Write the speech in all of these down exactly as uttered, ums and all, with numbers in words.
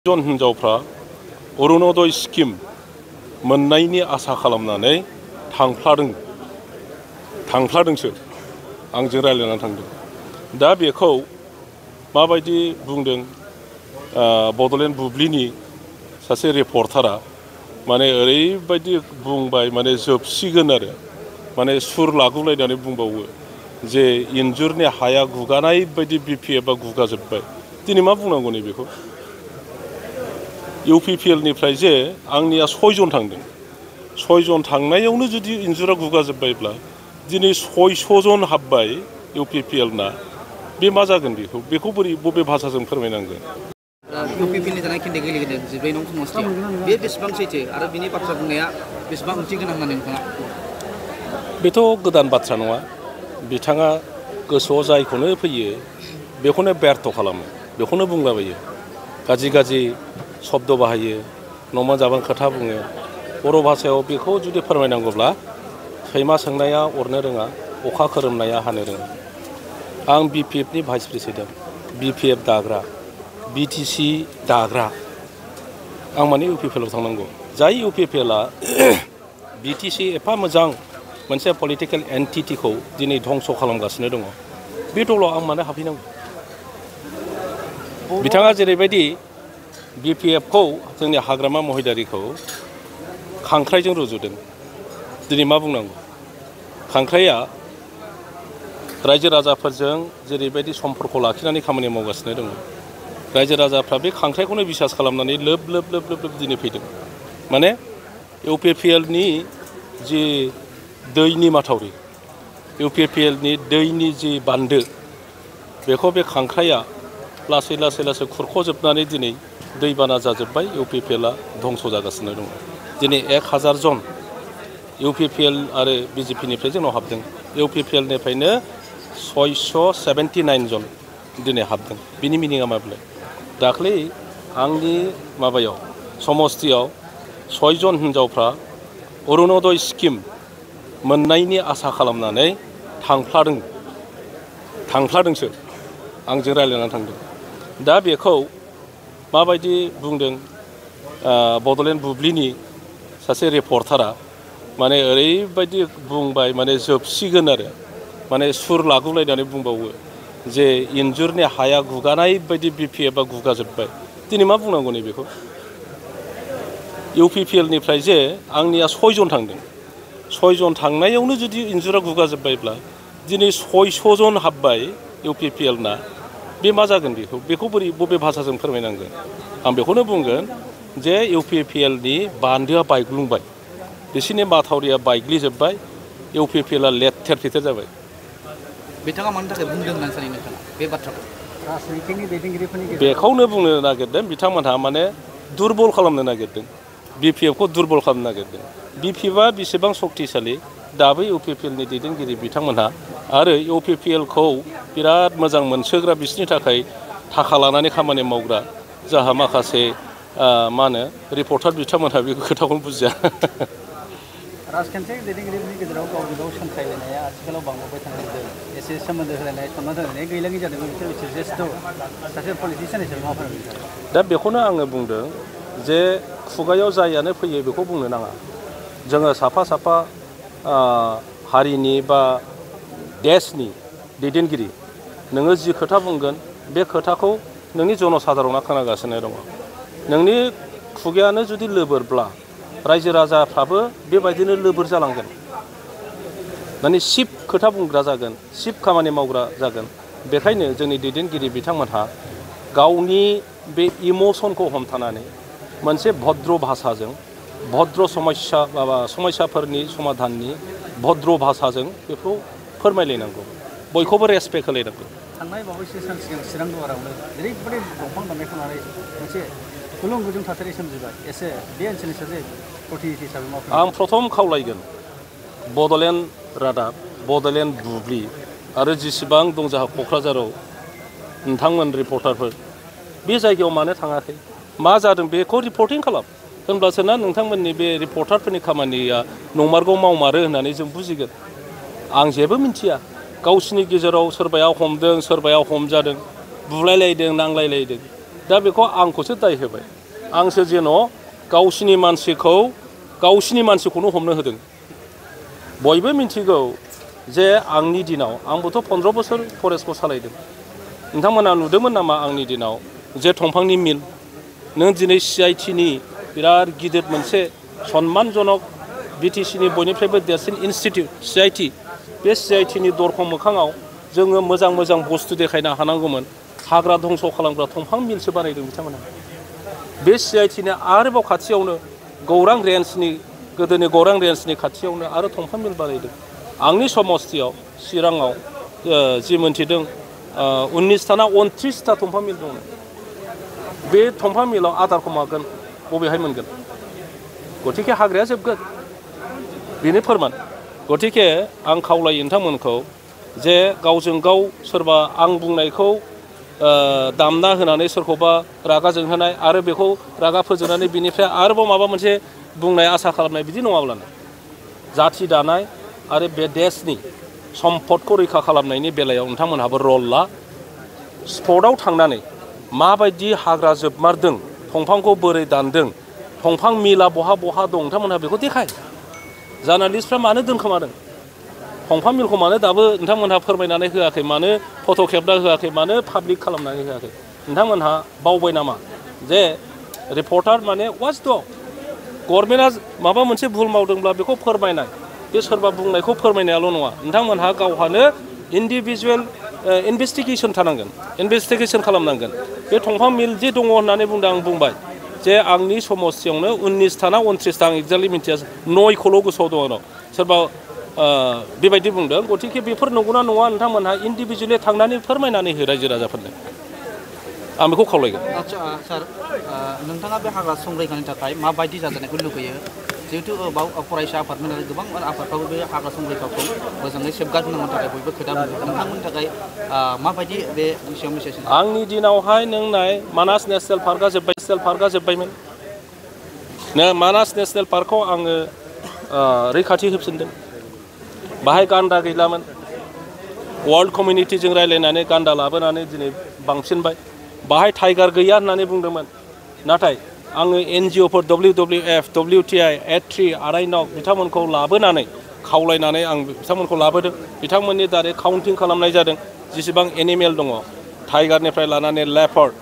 जन हिनजावफ्रा अरुणोदय स्किम मोननायनि आसा खालामनानै थांफ्लादों थांफ्लादोंसो आंजों रायलायनानै थांदों। दा बेखौ माबायदि बुंदों बडलेण्ड बुब्लिनि सासे रिपर्टारा माने ओरैबायदि बुंबाय माने जोबसिगोन आरो माने सुर लागुलायनानै बुंबावो जे इन्जुरनि हाया गुगानाय बायदि बिपिएफआ गुगाजोब्बाय। दिनै मा बुंनांगौ नै बेखौ इउपिपिएल निफ्राय जे आंनिया सयजन थांदों सयजन थांनायावनो जुदि इन्जुरा गुगाजोब्बायब्ला दिनै सयस' जन हाबबाय इउपिपिएल ना बे मा जागोन बेखौ बेखौ बोरै बबे भाषाजों फोरमायनांगोन। इउपिपिएल नि जानाय खिन्थाय गेलेगिरि जिब्रै नं समस्थियाव बे बेसेबां सैथो आरो बिनि बाथ्रा बुंनाया बेसेबां ओंथि गोनां होननानै नोंथाङा बेथ' गोदान बाथ्रा नङा। बिथाङा गोसोआव जायखौनो फैयो बेखौनो बेर्थ खालामो बेखौनो बुंलाबायो गाज्रि गाज्रि शब्द बाहायो न'मा जाबां खोथा बुङो। बर' भाषायाव बेखौ जुदि फोरमायनांगौब्ला सैमा सोंनाया अरनो रोङा अखा खोरोमनाया हानो रोङा। आं बिपिएफ नि भाइस प्रेसिडेन्ट बिपिएफ दाग्रा बिटिसि दाग्रा आं माने इउपिपिएल आव थांनांगौ। जाय इउपिपिएल आ बिटिसि एफा मोजां मोनसे पलिटिकेल एन्टिटिखौ दिनै धंस खालामगासिनो दङ बे दलाव आं मानो हाबहैनांगौ। बिथाङा जेरैबायदि बिपिएफ खौ जोंनि हाग्रामा महिदारिखौ खांख्राइजों रुजुदों। दिनै मा बुंनांगौ खांख्राइया रायजो राजाफोरजों जेरैबायदि सम्पर्क लाखिनानै खामानि मावगासिनो दङ रायजो राजाफ्रा बे खांख्राइखौनो बिसास खालामनानै लोब लोब लोब लोब लोब दिनै फैदों। माने इउपिपिएल नि जि दैनि माथावरि इउपिपिएल नि दैनि जि बान्दो बेखौ बे खांख्राइया लासै लासै लासै खुरख'जोबनानै दिनै दैबाना जाजोब्बाय। इउपिपिएल आ धंस जागासिनो दङ। दिनै एक हाजार जन इउपिपिएल आरो बिजेपि निफ्राय जोंनाव हाबदों। इउपिपिएल निफ्रायनो सयस' सेभेन्टि नाइन जन दिनै हाबदों। बिनि मिनिङा माब्ला दाख्लै आंनि माबायाव समस्थियाव सयजन हिनजावफ्रा अरुणोदय स्किम मोननायनि आसा खालामनानै थांफ्लादों थांफ्लादोंसो आंजों रायलायनानै थांदों। दा बेखौ माबायदि बुंदों बडलेण्ड बुब्लिनि सासे रिपर्टारा माने ओरैबायदि बुंबाय माने जोबसिगोन आरो माने सुर लागुलायनानै बुंबावो जे इन्जुरनि हाया गुगानाय बायदि बिपिएफआ गुगाजोब्बाय। दिनै मा बुंनांगौ नै बेखौ इउपिपिएल निफ्राय जे आंनिया सयजन थांदों सयजन थांनायावनो जुदि इन्जुरा गुगाजोब्बायब्ला दिनै सयस' जन हाबबाय इउपिपिएल ना बे मा जागोन बेखौ बेखौ बोरै बबे भाषाजों फोरमायनांगोन। आं बेखौनो बुंगोन जे इउपिपिएल नि बान्दोआ बायग्लुंबाय बिसोरनि माथावरिया बायग्लिजोब्बाय इउपिपिएल आ लेथेर फेथेर जाबाय। बिथाङा मानि थाखाय बुंदों होननानै सानो नोंथाङा बे बाथ्राखौ राजनितिनि दैदेनगिरिफोरनि बेखौनो बुंनो नागिरदों बिथांमोनहा माने दुरबल खालामनो नागिरदों बिपिएफ खौ दुरबल खालामनो नागिरदों। बिपिएफ आ बेसेबां सक्तिशालि दाबो इउपिपिएल नि दैदेनगिरि बिथांमोनहा आरो इउपिपिएल खौ बिराद मोजां मोनसोग्रा बिसोरनि थाखाय थाखा लानानै खामानि मावग्रा जाहा माखासे मा होनो रिपर्टार बिथांमोनहा बे खोथाखौनो बुजिया। राजखान्थियारि दैदेनगिरिफोरनि गेजेराव गावजों गाव सोंखायलायनाया आथिखालाव बांबोबाय थानाय एसे सोमोन्दो होलायनाय सनमान होलायनाय गैलाङि जादों बिसोर जेस्थ' सासे पलिटिसियान हिसाबै मा फोरमायनो दा बेखौनो आङो बुंदों जे खुगायाव जायानो फैयो बेखौ बुंनो नाङा। जोङो साफा साफा हारिनि बा देशनि दैदेनगिरि नोङो जि खोथा बुंगोन बे खोथाखौ नोंनि जनसाधारना खोनागासिनो दङ। नोंनि खुगायानो जुदि लोबोरब्ला रायजो राजाफ्राबो बेबायदिनो लोबोर जालांगोन माने सिप खोथा बुंग्रा जागोन सिप खामानि मावग्रा जागोन। बेखायनो जोंनि दैदेनगिरि बिथांमोनहा गावनि बे इमसनखौ हमथानानै मोनसे भद्र भाषाजों भद्र समस्या माबा समस्याफोरनि समाधाननि भद्र भाषाजों बेखौ फोरमायलायनांगौ बयखौबो रेसपेक्ट होलायनांगौ। थांनाय बावैसो सान सिगां चिरां दुवारावनो ओरैबायदि दंफां दाननायखौ लानानै मोनसे गुलुं गुजुं थासारि सोमजिबाय एसे बे ओनसोलनि सासे प्रतिनिधि हिसाबै मावफैयो। आं प्रथम खावलायगोन बडलेण्ड रादाब बडलेण्ड बुब्लि आरो जेसेबां दं जोंहा क'क्राझाराव नोंथांमोन रिपर्टारफोर बे जायगायाव मानो थाङाखै मा जादों बेखौ रिपर्टिं खालाम होनब्लासो ना नोंथांमोननि बे रिपर्टारफोरनि खामानिया नंमारगौ मावमारो होननानै जों बुजिगोन। आं जेबो मिन्थिया गावसिनि गेजेराव सोरबाया हमदों सोरबाया हमजादों बुलायलायदों नांलायलायदों दा बेखौ आंखौसो दाय होबाय आंसो जेन' गावसिनि मानसिखौ गावसिनि मानसिखौनो हमनो होदों बयबो मिन्थिगौ जे आंनि दिनाव आंबोथ' फन्द्र' बोसोर फरेस्टखौ सालायदों नोंथांमोना नुदोंमोन नामा आंनि दिनाव जे दंफांनि मिल नों दिनै सि आइ टि नि बिराद गिदिर मोनसे सन्मानजनक बि टि सि नि बयनिफ्रायबो देरसिन इनस्टिटिउट सि आइ टि बे सि आइ टि नि दरखं मोखाङाव जोङो मोजां मोजां बुस्थु देखायनो हानांगौमोन हाग्रा धंस' खालामग्रा दंफां मिलसो बानायदों बिथांमोना बे सि आइ टि नि आरोबाव खाथियावनो गौरां रेन्जनि गोदोनि गौरां रेन्जनि खाथियावनो आरो दंफां मिल बानायदों आंनि समस्तियाव चिराङाव जि मोन्थिदों उन्निसथा ना उनथ्रिसथा दंफां मिल दङ बे दंफां मिलाव आदारखौ मागोन बबेहाय मोनगोन गतिके हाग्राया जोबगोन बेनि फोरमान गतिके आं खावलायो नोंथांमोनखौ जे गावजों गाव सोरबा आं बुंनायखौ दामना होनानै सोरखौबा रागा जोंहोनाय आरो बेखौ रागा फोजोंनानै बिनिफ्राय आरोबाव माबा मोनसे बुंनाय आसा खालामनाय बिदि नङाब्लानो जाथि दानाय आरो बे देशनि सम्पदखौ रैखा खालामनायनि बेलायाव नोंथांमोनहाबो रल ला स्पटआव थांनानै माबायदि हाग्रा जोबमारदों दंफांखौ बोरै दानदों दंफां मिला बहा बहा दं नोंथांमोनहा बेखौ देखाय जार्नालिस्टफ्रा मानो दोनखोमादों दंफां मिलखौ मानो दाबो नोंथांमोनहा फोरमायनानै होआखै मानो फट' खेबना होआखै मानो पाब्लिक खालामनानै होआखै नोंथांमोनहा बावबाय नामा जे रिपर्टार माने वाच द गभर्नमेन्टआ माबा मोनसे भुल मावदोंब्ला बेखौ फोरमायनाय बे सोरबा बुंनायखौ फोरमायनायाल' नङा नोंथांमोनहा गावहानो इन्डिभिजुवेल इनभेस्टिगेसन थानांगोन इनभेस्टिगेसन खालामनांगोन बे दंफां मिल जे दङ होननानै बुंदों आं बुंबाय जे आंनि समस्तियावनो उन्निसथा ना उनथ्रिसथा आं एक्जाक्टलि मिन्थिया नयखौल' गोसोआव दङ आंनाव सोरबा बेबायदि बुंदों गतिके बेफोर नंगौना नङा नोंथांमोनहा इन्डिभिजुवेलि थांनानै फोरमायनानै हो रायजो राजाफोरनो आं बेखौ खावलायगोन आच्चा सार नोंथाङा बे हाग्रा संरैखानि थाखाय माबायदि जाजानायखौ लुगैयो जिहेतु बाव फरायसा आफादमोन आरो गोबां आफादफ्राबो बे हाग्रा संरैखाखौ मोजाङै सेफगार्ड होनांगौनि थाखाय बयबो खोथा बुङो नोंथांमोननि थाखाय माबायदि बे विषयाव मेसेज आंनि दिनावहाय नों नाय मानास नेसनेल पार्कआ जोब्बाय नेसनेल पार्कआ जोब्बायमोन मानास नेसनेल पार्कखौ आङो रैखाथि होफिनदों बाहाय गान्दा गैलामोन वर्ल्ड कमिउनिटिजों रायज्लायनानै गान्दा लाबोनानै दिनै बांसिनबाय बाहाय टाइगार गैया होननानै बुंदोंमोन नाथाय आङो एन जि अफोर W W F W T I eight three आरायनक बिथांमोनखौ लाबोनानै खावलायनानै आं बिथांमोनखौ लाबोदों बिथांमोननि दारै काउन्टिं खालामनाय जादों जेसेबां एनिमेल दङ टाइगारनिफ्राय लानानै लेपर्ड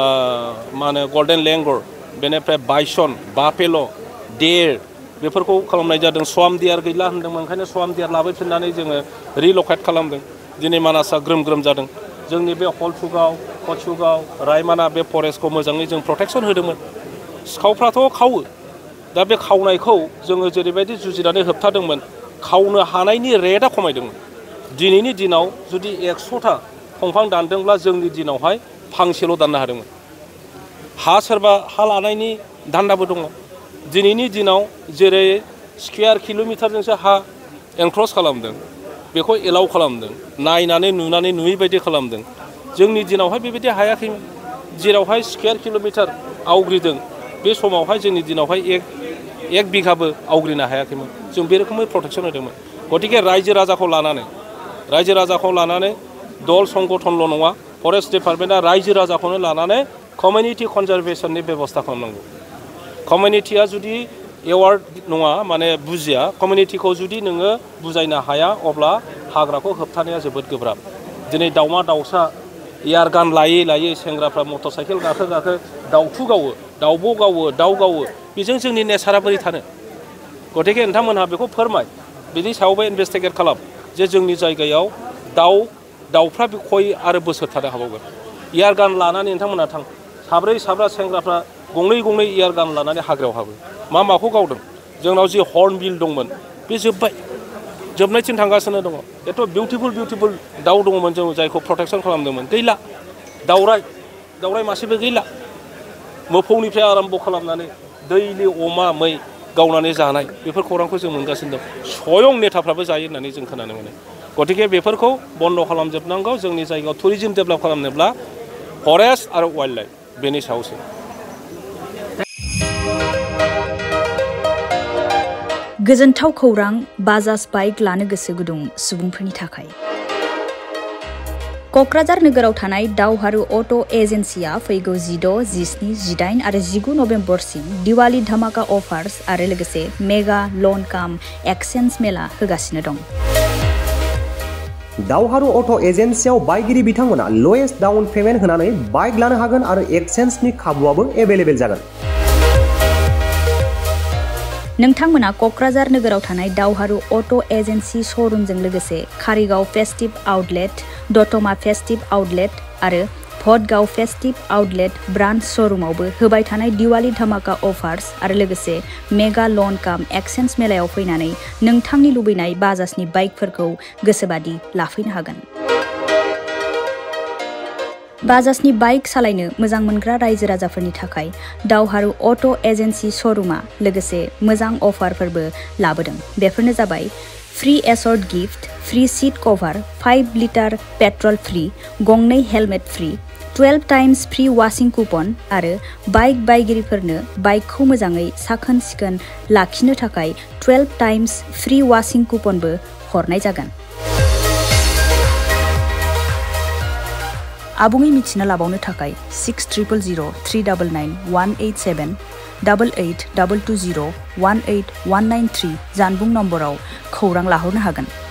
मा होनो गल्डेन लेंगर बेनिफ्राय बाइसन बाफेल' देर बेफोरखौ खालामनाय जादों स्वाम डियार गैला होनदोंमोन ओंखायनो स्वाम डियार लाबोफिननानै जोङो रिलकेट खालामदों दिनै मानासआ ग्रोम ग्रोम जादों जोंनि बे हलथुगाव कचुगाव रायमाना बे फरेस्टखौ मोजाङै जों प्रटेक्सन होदोंमोन सिखावफ्राथ' खावो दा बे खावनायखौ जोङो जेरैबायदि जुजिनानै होबथादोंमोन खावनो हानायनि रेटआ खमायदोंमोन दिनैनि दिनाव जुदि एकस'था दंफां दानदोंब्ला जोंनि दिनावहाय फांसेल' दाननो हादोंमोन हा सोरबा हा लानायनि दान्दाबो दङ दिनैनि दिनाव जेरै स्कुवेर किल'मिटारजोंसो हा एनक्ल'ज खालामदों बेखौ एलाउ खालामदों नायनानै नुनानै नुयै बायदि खालामदों जोंनि दिनावहाय बेबायदि हायाखैमोन जेरावहाय स्कुवेर किल'मिटार आवग्रिदों बे समावहाय जोंनि दिनावहाय एक एक बिघाबो आवग्रिनो हायाखैमोन जों बे रोखोमै प्रटेक्सन होदोंमोन गतिके रायजो राजाखौ लानानै रायजो राजाखौ लानानै दल संगठनल' नङा फरेस्ट डिपार्टमेन्टआ रायजो राजाखौनो लानानै कमिउनिटि कनजारभेसननि बेबस्था खालामनांगौ कमिउनिटिया जुदि एवार्ड नङा माने बुजिया कमिउनिटिखौ जुदि नोङो बुजायनो हाया अब्ला हाग्राखौ होबथानाया जोबोद गोब्राब दिनै दाउमा दाउसा एयार गान लायै लायै सेंग्राफ्रा मटर साइकेल गाखो गाखो दाउथु गावो दाउब' गावो दाउ गावो बेजों जोंनि नेचारा बोरै थानो गतिके नोंथांमोनहा बेखौ फोरमाय बिनि सायावबो इनभेस्टिगेट खालाम जे जोंनि जायगायाव दाउ दाउफ्रा खय आरो बोसोर थानो हाबावगोन एयार गान लानानै नोंथांमोनहा थां साब्रै साब्रा सेंग्राफ्रा गंनै गंनै एयार गान लानानै हाग्रायाव हाबो मा माखौ गावदों जोंनाव जि हर्न बिल दंमोन बे जोब्बाय जोबनायथिं थांगासिनो दङ एथ' बिउटिफुल बिउटिफुल दाउ दङमोन जों जायखौ प्रटेक्सन खालामदोंमोन गैला दाउराय दाउराय मासेबो गैला मोफौनिफ्राय आराम्भ खालामनानै दैलि अमा मै गावनानै जानाय बेफोर खौरांखौ जों मोनगासिनो दं स्वयं नेताफ्राबो जायो होननानै जों खोनानो मोनो गतिके बेफोरखौ बन्द खालामजोबनांगौ जोंनि जायगायाव टुरिजम डेभेलप खालामनोब्ला फरेस्ट आरो वाइल्ड लाइफ बेनि सायावसो गोजोनथाव खौरां बाजाज बाइक लानो गोसो गुदुं सुबुंफोरनि थाखाय क'क्राझार नोगोराव थानाय दावहारु अट' एजेन्सिया फैगौ जिद', जिस्नि, जिदाइन आरो जिगु नभेम्बरसिम दिवाली धामाका अफार्स आरो लोगोसे मेगा लन काम एक्सचेन्ज मेला होगासिनो दं। दावहारु अट' एजेन्सियाव बायगिरि बिथांमोना लवेस्ट डाउन पेमेन्ट होनानै बाइक लानो हागोन आरो एक्सचेन्जनि खाबुआबो एभेलेबेल जागोन। नोंथांमोना क'क्राझार नोगोराव थानाय दावहारु अट' एजेन्सि श'रुमजों लोगोसे कारिगाव festive outlet, Dotma festive outlet आरो भटगाव फेस्टिभ आउटलेट ब्रान्च श'रुमावबो होबाय थानाय दिवाली धामाका अफार्स आरो लोगोसे मेगा लन काम एक्सचेन्ज मेलायाव फैनानै नोंथांनि लुबैनाय बाजाजनि बाइकफोरखौ गोसोबादि लाफैनो हागोन। बाजाजनि बाइक सालायनो मोजां मोनग्रा रायजो राजाफोरनि थाखाय दावहारु अट' एजेन्सि श'रुमा लोगोसे मोजां अफारफोरबो लाबोदों। बेफोरनो जाबाय free assured gift, free seat cover, five litre petrol free, गंनै helmet free, twelve times free washing coupon आरो बाइक बायगिरिफोरनो बाइकखौ मोजाङै साखोन सिखोन लाखिनो थाखाय टुवेल्भ टाइम्स फ्री वाशिं कुपनबो हरनाय जागोन। आबुङै मिथिना लाबावनो थाखाय six triple zero' three double nine one eight seven double eight double two zero' one eight one nine three जानबुं नम्बराव खौरां लाहरनो हागोन।